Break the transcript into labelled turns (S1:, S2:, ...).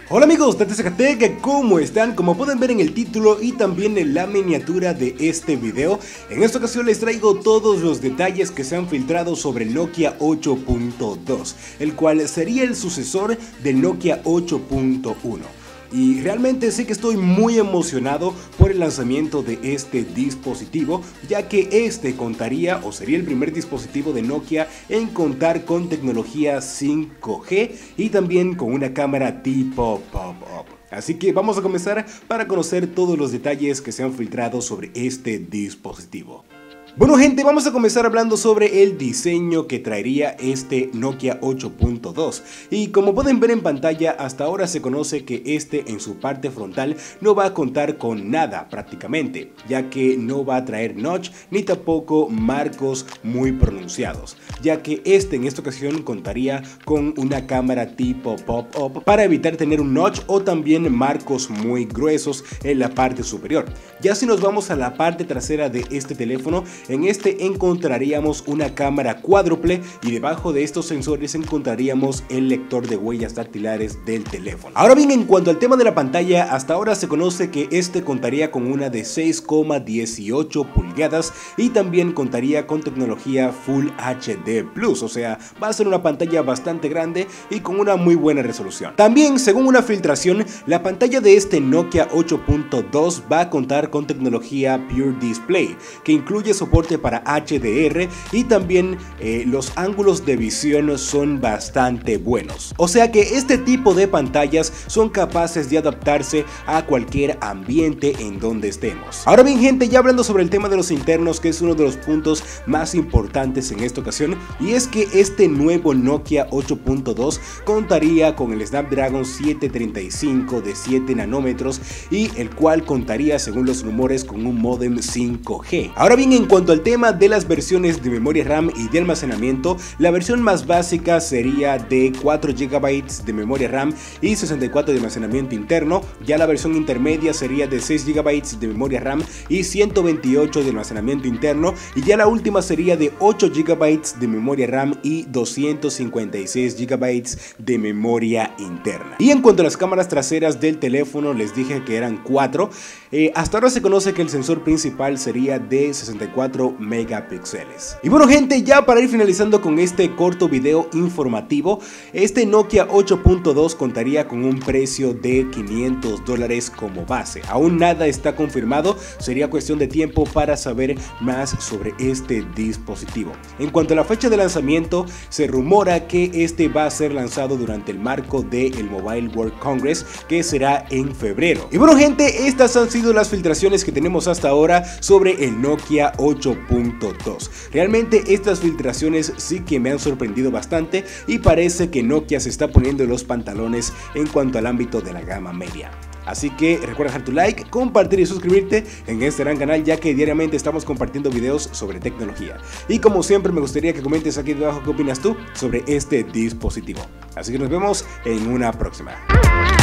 S1: Hola amigos de TZTech, ¿cómo están? Como pueden ver en el título y también en la miniatura de este video, en esta ocasión les traigo todos los detalles que se han filtrado sobre el Nokia 8.2, el cual sería el sucesor del Nokia 8.1. Y realmente sí que estoy muy emocionado por el lanzamiento de este dispositivo, ya que este contaría o sería el primer dispositivo de Nokia en contar con tecnología 5G y también con una cámara tipo pop-up. Así que vamos a comenzar para conocer todos los detalles que se han filtrado sobre este dispositivo. Bueno gente, vamos a comenzar hablando sobre el diseño que traería este Nokia 8.2 y como pueden ver en pantalla, hasta ahora se conoce que este en su parte frontal no va a contar con nada prácticamente, ya que no va a traer notch ni tampoco marcos muy pronunciados, ya que este en esta ocasión contaría con una cámara tipo pop-up para evitar tener un notch o también marcos muy gruesos en la parte superior. Ya si nos vamos a la parte trasera de este teléfono, en este encontraríamos una cámara cuádruple y debajo de estos sensores encontraríamos el lector de huellas dactilares del teléfono. Ahora bien, en cuanto al tema de la pantalla, hasta ahora se conoce que este contaría con una de 6,18 pulgadas y también contaría con tecnología Full HD Plus, o sea, va a ser una pantalla bastante grande y con una muy buena resolución. También, según una filtración, la pantalla de este Nokia 8.2 va a contar con tecnología Pure Display, que incluye soporte para HDR y también los ángulos de visión son bastante buenos. O sea que este tipo de pantallas son capaces de adaptarse a cualquier ambiente en donde estemos. Ahora bien gente, ya hablando sobre el tema de los internos, que es uno de los puntos más importantes en esta ocasión, y es que este nuevo Nokia 8.2 contaría con el Snapdragon 735 de 7 nanómetros y el cual contaría, según los rumores, con un módem 5G. Ahora bien, en cuanto al tema de las versiones de memoria RAM y de almacenamiento, la versión más básica sería de 4 GB de memoria RAM y 64 de almacenamiento interno. Ya la versión intermedia sería de 6 GB de memoria RAM y 128 de almacenamiento interno, y ya la última sería de 8 GB de memoria RAM y 256 GB de memoria interna. Y en cuanto a las cámaras traseras del teléfono, les dije que eran 4. Hasta ahora se conoce que el sensor principal sería de 64 megapíxeles. Y bueno gente, ya para ir finalizando con este corto video informativo, este Nokia 8.2 contaría con un precio de $500 como base. Aún nada está confirmado, sería cuestión de tiempo para saber más sobre este dispositivo. En cuanto a la fecha de lanzamiento, se rumora que este va a ser lanzado durante el marco del Mobile World Congress, que será en febrero. Y bueno gente, estas han sido las filtraciones que tenemos hasta ahora sobre el Nokia 8.2. Realmente estas filtraciones sí que me han sorprendido bastante y parece que Nokia se está poniendo los pantalones en cuanto al ámbito de la gama media. Así que recuerda dejar tu like, compartir y suscribirte en este gran canal, ya que diariamente estamos compartiendo videos sobre tecnología. Y como siempre me gustaría que comentes aquí debajo qué opinas tú sobre este dispositivo. Así que nos vemos en una próxima.